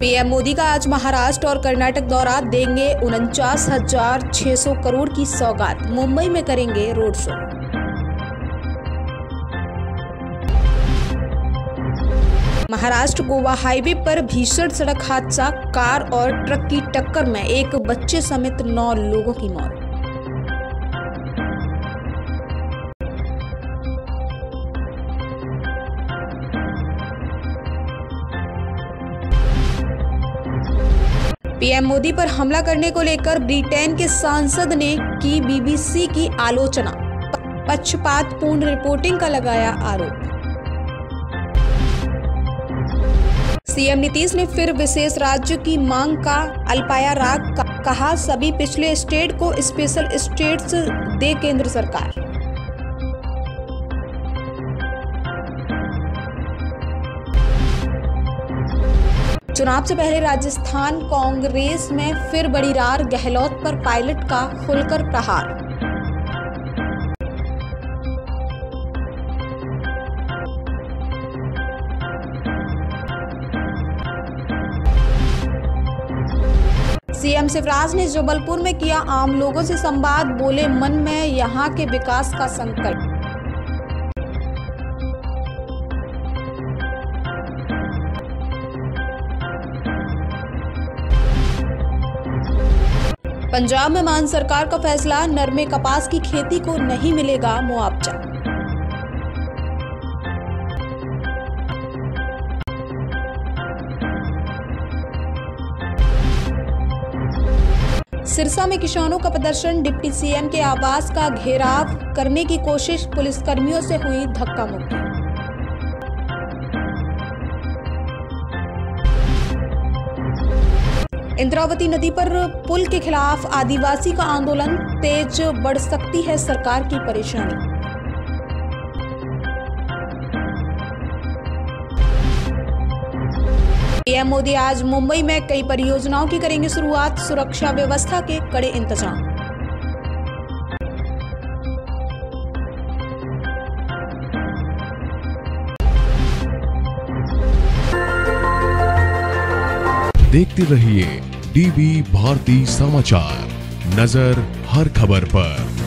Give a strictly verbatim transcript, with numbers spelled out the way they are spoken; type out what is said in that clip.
PM Modi का आज महाराष्ट्र और कर्नाटक दौरा, देंगे उनचास हजार छह सौ करोड़ की सौगात, मुंबई में करेंगे road show. Maharashtra Goa highway पर भीषण सड़क हादसा, कार और ट्रक की टक्कर में एक बच्चे समेत नौ लोगों की मौत। पीएम मोदी पर हमला करने को लेकर ब्रिटेन के सांसद ने की बीबीसी की आलोचना, पक्षपातपूर्ण रिपोर्टिंग का लगाया आरोप। सीएम नीतीश ने फिर विशेष राज्य की मांग का अल्पाया राग, कहा सभी पिछले स्टेट को स्पेशल स्टेट्स दे केंद्र सरकार। चुनाव से पहले राजस्थान कांग्रेस में फिर बड़ी रार, गहलोत पर पायलट का खुलकर प्रहार। सीएम शिवराज ने जबलपुर में किया आम लोगों से संवाद, बोले मन में यहां के विकास का संकल्प। पंजाब में मान सरकार का फैसला, नरमे कपास की खेती को नहीं मिलेगा मुआवजा। सिरसा में किसानों का प्रदर्शन, डिप्टी सीएम के आवास का घेराव करने की कोशिश, पुलिसकर्मियों से हुई धक्का मुक्की। इंद्रावती नदी पर पुल के खिलाफ आदिवासी का आंदोलन तेज, बढ़ सकती है सरकार की परेशानी। पीएम मोदी आज मुंबई में कई परियोजनाओं की करेंगे शुरुआत, सुरक्षा व्यवस्था के कड़े इंतजाम। देखते रहिए डीवी भारती समाचार, नजर हर खबर पर।